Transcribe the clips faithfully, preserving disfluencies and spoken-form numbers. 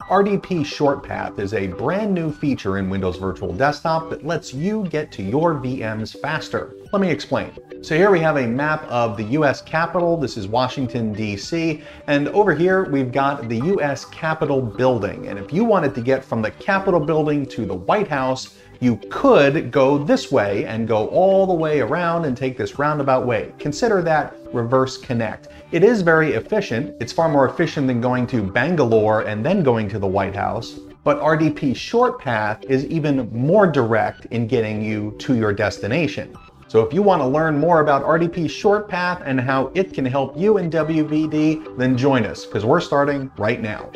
R D P ShortPath is a brand new feature in Windows Virtual Desktop that lets you get to your V Ms faster. Let me explain. So here we have a map of the U S Capitol. This is Washington, D C. And over here, we've got the U S Capitol building. And if you wanted to get from the Capitol building to the White House, you could go this way and go all the way around and take this roundabout way. Consider that reverse connect. It is very efficient. It's far more efficient than going to Bangalore and then going to the White House. But R D P ShortPath is even more direct in getting you to your destination. So if you want to learn more about R D P ShortPath and how it can help you in W V D, then join us, because we're starting right now.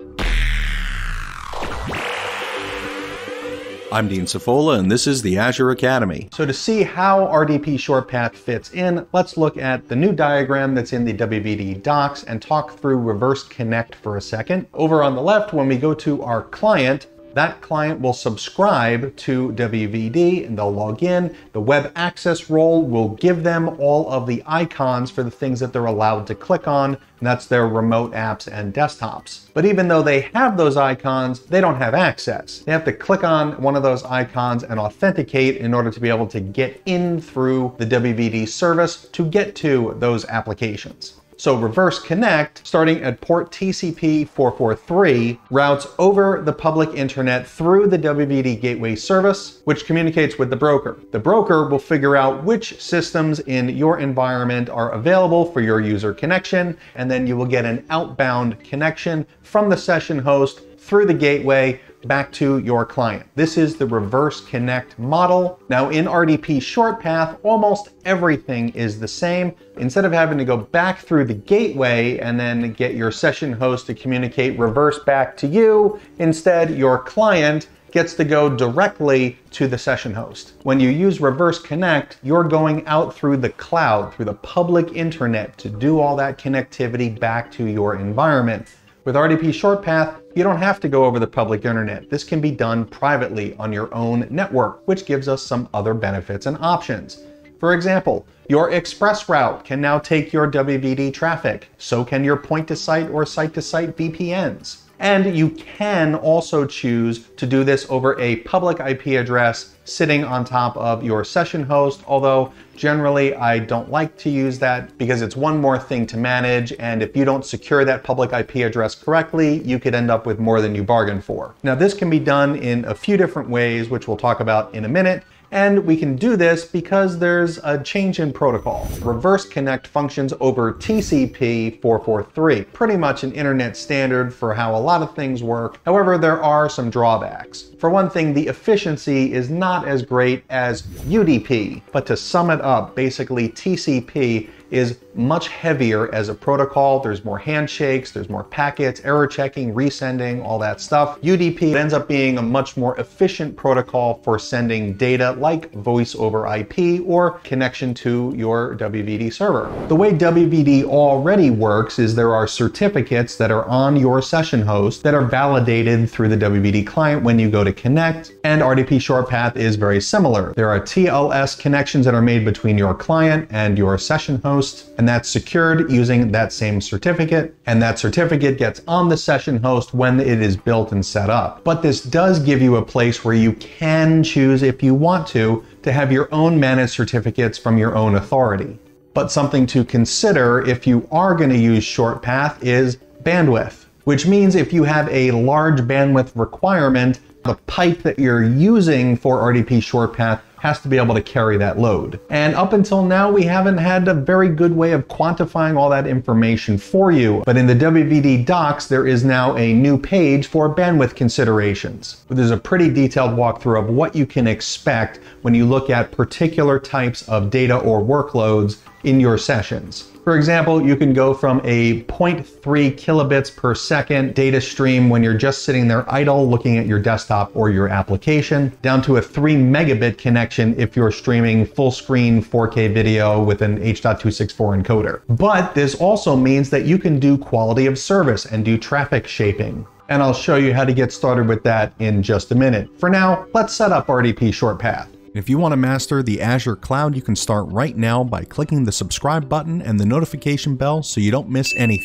I'm Dean Cifola, and this is the Azure Academy. So to see how R D P ShortPath fits in, let's look at the new diagram that's in the W V D docs and talk through reverse connect for a second. Over on the left, when we go to our client, that client will subscribe to W V D and they'll log in. The web access role will give them all of the icons for the things that they're allowed to click on, and that's their remote apps and desktops. But even though they have those icons, they don't have access. They have to click on one of those icons and authenticate in order to be able to get in through the W V D service to get to those applications. So reverse connect, starting at port T C P four forty-three, routes over the public internet through the W V D gateway service, which communicates with the broker. The broker will figure out which systems in your environment are available for your user connection, and then you will get an outbound connection from the session host through the gateway back to your client. This is the reverse connect model. Now in R D P ShortPath, almost everything is the same. Instead of having to go back through the gateway and then get your session host to communicate reverse back to you, instead your client gets to go directly to the session host. When you use reverse connect, you're going out through the cloud, through the public internet to do all that connectivity back to your environment. With R D P ShortPath, you don't have to go over the public internet. This can be done privately on your own network, which gives us some other benefits and options. For example, your express route can now take your W V D traffic. So can your point-to-site or site-to-site V P Ns. And you can also choose to do this over a public I P address sitting on top of your session host, although generally I don't like to use that because it's one more thing to manage, and if you don't secure that public I P address correctly, you could end up with more than you bargained for. Now this can be done in a few different ways, which we'll talk about in a minute. And we can do this because there's a change in protocol. Reverse connect functions over T C P four forty-three, pretty much an internet standard for how a lot of things work. However, there are some drawbacks. For one thing, the efficiency is not as great as U D P, but to sum it up, basically T C P is much heavier as a protocol. There's more handshakes, there's more packets, error checking, resending, all that stuff. U D P ends up being a much more efficient protocol for sending data like voice over I P or connection to your W V D server. The way W V D already works is there are certificates that are on your session host that are validated through the W V D client when you go to connect, and R D P ShortPath is very similar. There are T L S connections that are made between your client and your session host, and that's secured using that same certificate, and that certificate gets on the session host when it is built and set up. But this does give you a place where you can choose, if you want to, to have your own managed certificates from your own authority. But something to consider if you are going to use ShortPath is bandwidth, which means if you have a large bandwidth requirement, the pipe that you're using for R D P ShortPath has to be able to carry that load. And up until now, we haven't had a very good way of quantifying all that information for you. But in the W V D docs, there is now a new page for bandwidth considerations. There's a pretty detailed walkthrough of what you can expect when you look at particular types of data or workloads in your sessions. For example, you can go from a zero point three kilobits per second data stream when you're just sitting there idle looking at your desktop or your application, down to a three megabit connection if you're streaming full screen four K video with an H point two sixty-four encoder. But this also means that you can do quality of service and do traffic shaping. And I'll show you how to get started with that in just a minute. For now, let's set up R D P ShortPath. If you want to master the Azure cloud, you can start right now by clicking the subscribe button and the notification bell so you don't miss anything.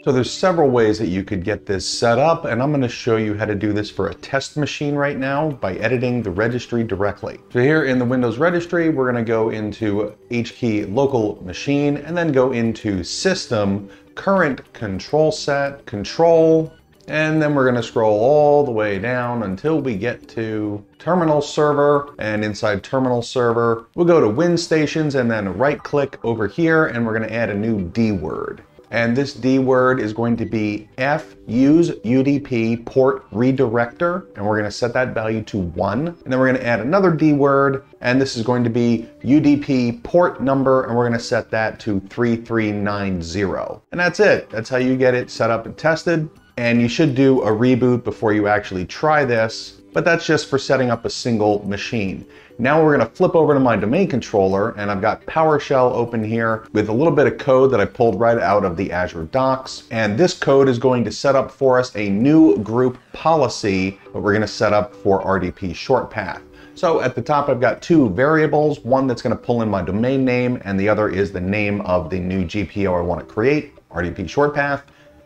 So there's several ways that you could get this set up, and I'm going to show you how to do this for a test machine right now by editing the registry directly. So here in the Windows registry, we're going to go into H key local machine and then go into system, current control set, control, and then we're going to scroll all the way down until we get to terminal server, and inside terminal server, we'll go to Win Stations and then right click over here, and we're going to add a new D word. And this D word is going to be F use U D P port redirector, and we're going to set that value to one. And then we're going to add another D word, and this is going to be U D P port number, and we're going to set that to three three nine zero. And that's it. That's how you get it set up and tested. And you should do a reboot before you actually try this, but that's just for setting up a single machine. Now we're going to flip over to my domain controller, and I've got PowerShell open here with a little bit of code that I pulled right out of the Azure Docs. And this code is going to set up for us a new group policy that we're going to set up for R D P short path. So at the top, I've got two variables, one that's going to pull in my domain name, and the other is the name of the new G P O I want to create, R D P short path.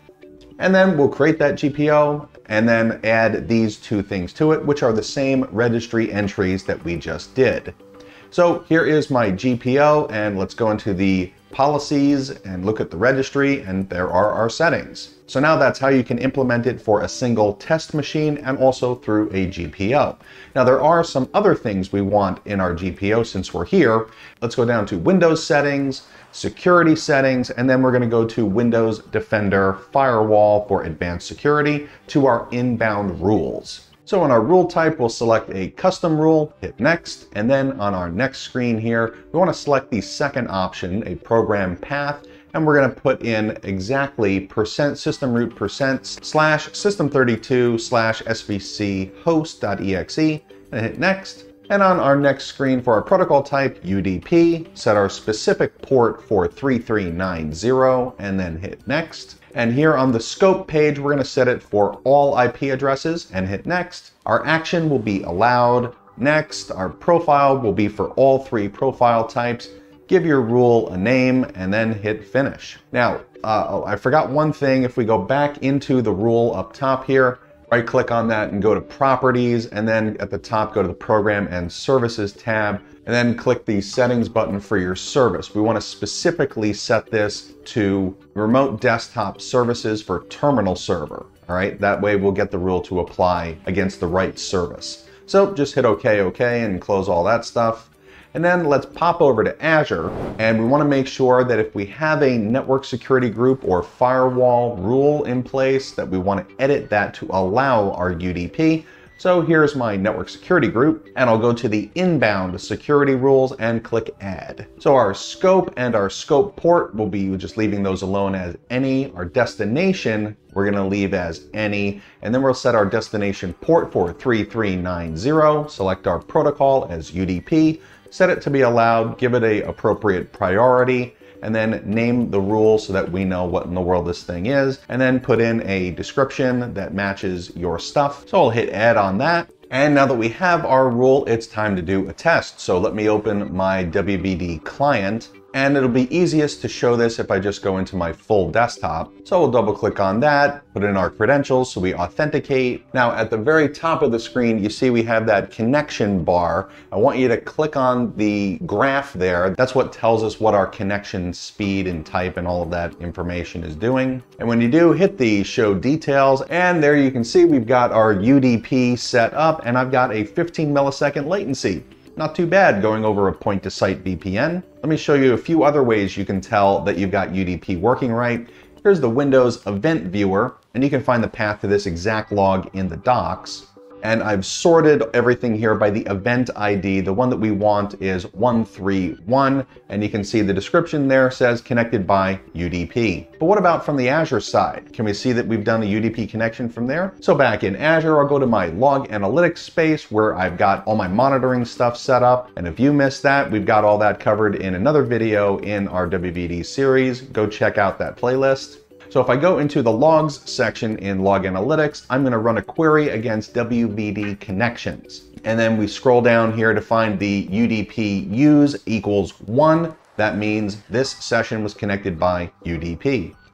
And then we'll create that G P O and then add these two things to it, which are the same registry entries that we just did. So here is my G P O, and let's go into the policies and look at the registry, and there are our settings. So now that's how you can implement it for a single test machine and also through a G P O. Now there are some other things we want in our G P O since we're here. Let's go down to Windows settings, security settings, and then we're going to go to Windows Defender Firewall for advanced security to our inbound rules. So on our rule type, we'll select a custom rule, hit next, and then on our next screen here, we want to select the second option, a program path, and we're going to put in exactly percent system root percent slash system thirty-two slash svc host.exe and hit next. And on our next screen for our protocol type, U D P, set our specific port for three three nine zero and then hit next. And here on the scope page, we're going to set it for all I P addresses and hit next. Our action will be allowed. Next, our profile will be for all three profile types. Give your rule a name and then hit finish. Now, uh, oh, I forgot one thing. If we go back into the rule up top here, right click on that and go to properties, and then at the top go to the program and services tab, and then click the settings button for your service. We want to specifically set this to remote desktop services for terminal server. All right, that way we'll get the rule to apply against the right service. So just hit OK, OK, and close all that stuff. And then let's pop over to Azure, and we want to make sure that if we have a network security group or firewall rule in place, that we want to edit that to allow our U D P. So here's my network security group, and I'll go to the inbound security rules and click add. So our scope and our scope port will be just leaving those alone as any. Our destination, we're going to leave as any, and then we'll set our destination port for three three nine zero, select our protocol as U D P, set it to be allowed, give it a appropriate priority, and then name the rule so that we know what in the world this thing is, and then put in a description that matches your stuff. So I'll hit add on that. And now that we have our rule, it's time to do a test. So let me open my W B D client, and it'll be easiest to show this if I just go into my full desktop. So we'll double click on that, put in our credentials so we authenticate. Now at the very top of the screen, you see we have that connection bar. I want you to click on the graph there. That's what tells us what our connection speed and type and all of that information is doing. And when you do, hit the show details, and there you can see we've got our U D P set up, and I've got a fifteen millisecond latency. Not too bad going over a point-to-site V P N. Let me show you a few other ways you can tell that you've got U D P working right. Here's the Windows Event Viewer, and you can find the path to this exact log in the docs. And I've sorted everything here by the event I D. The one that we want is one three one, and you can see the description there says connected by U D P. But what about from the Azure side? Can we see that we've done a U D P connection from there? So back in Azure, I'll go to my log analytics space where I've got all my monitoring stuff set up. And if you missed that, we've got all that covered in another video in our W B D series. Go check out that playlist. So if I go into the logs section in log analytics, I'm going to run a query against W B D connections. And then we scroll down here to find the U D P use equals one. That means this session was connected by U D P.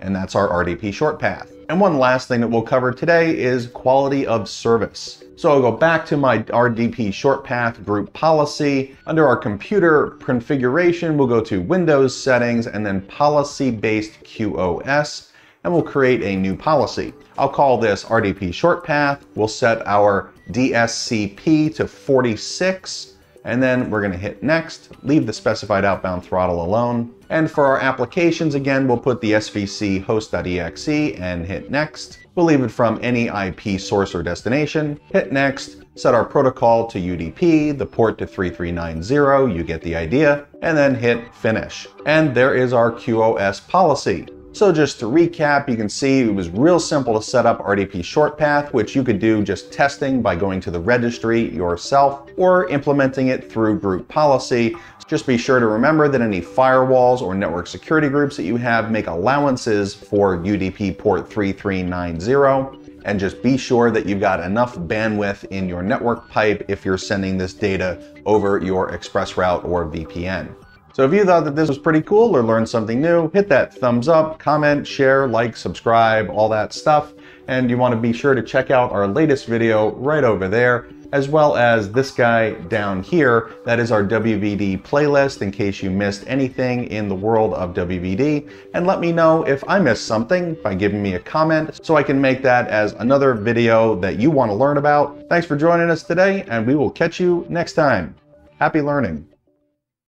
and that's our R D P short path. And one last thing that we'll cover today is quality of service. So I'll go back to my R D P short path group policy. Under our computer configuration, we'll go to Windows settings and then policy-based Q O S, and we'll create a new policy. I'll call this R D P short path. We'll set our D S C P to forty-six. And then we're going to hit next, leave the specified outbound throttle alone. And for our applications, again, we'll put the S V C host.exe and hit next. We'll leave it from any I P source or destination, hit next, set our protocol to U D P, the port to three three nine zero, you get the idea, and then hit finish. And there is our Q O S policy. So just to recap, you can see it was real simple to set up R D P short path, which you could do just testing by going to the registry yourself or implementing it through group policy. Just be sure to remember that any firewalls or network security groups that you have make allowances for U D P port three three nine zero. And just be sure that you've got enough bandwidth in your network pipe if you're sending this data over your ExpressRoute or V P N. So if you thought that this was pretty cool or learned something new, hit that thumbs up, comment, share, like, subscribe, all that stuff. And you want to be sure to check out our latest video right over there, as well as this guy down here. That is our W V D playlist in case you missed anything in the world of W V D. And let me know if I missed something by giving me a comment so I can make that as another video that you want to learn about. Thanks for joining us today, and we will catch you next time. Happy learning.